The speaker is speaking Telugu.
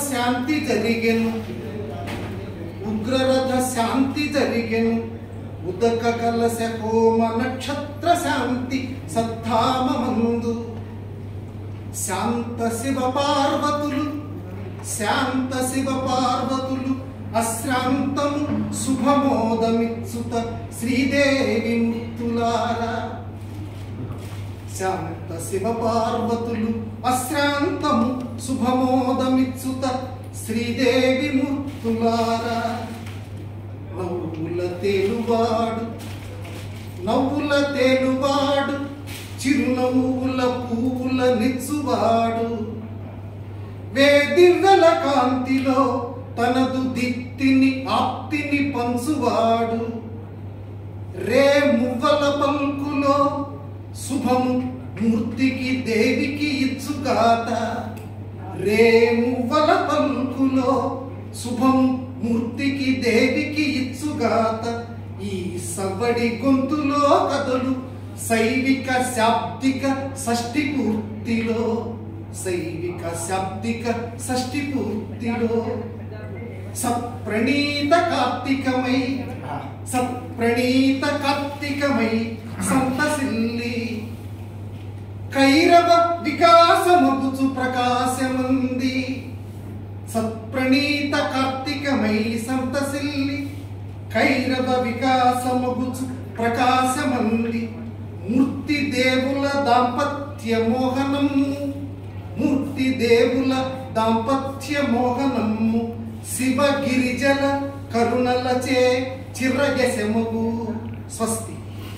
శాంతి జరిగెను, ఉగ్రరథ శాంతి జరిగెను, ఉదక కలశ హోమ నక్షత్ర శాంతి సద్ధామమందు. శాంత శివ పార్వతులు, శాంత శివ పార్వతులు అశ్రాంతము శుభమోదమిచ్చుత శ్రీదేవి మూర్తులారా. శాంత శివ పార్వతులు అశ్రాంతము శుభమోదమిచ్చుత శ్రీదేవి మూర్తులారా. నవ్వుల తేలువాడు, నవ్వుల తేలువాడు, చిరునవ్వుల పూల నిచ్చువాడు, వేదివ్వెల కాంతిలో తనదు దిత్తిని ఆప్తిని పంచువాడు, రే మువ్వల పల్కులో శుభము మూర్తికి దేవికి ఇచ్చుగాత, రే మువ్వల పల్కులో శుభము మూర్తికి దేవికి ఇచ్చుగాత. ఈ సవ్వడి గొంతులో కథలు శైవిక శాబ్దిక షష్ఠి పూర్తిలో, శైవిక శాబ్దిక షష్ఠి పూర్తిలో సత్ప్రణీత కార్తీకమై, సత్ప్రణీత కార్తీకమై సంతసిల్లి కైరవ వికాసమగుచు ప్రకాశమంది. సత్ప్రణీత కార్తీకమై సంతసిల్లి కైరవ వికాసమగుచు ప్రకాశమంది. మూర్తి దేవుల దాంపత్య మోహనము, మూర్తి దేవుల దాంపత్య మోహనము, శివ గిరిజల కరుణలచే చిరగెసెమగు. స్వస్తి.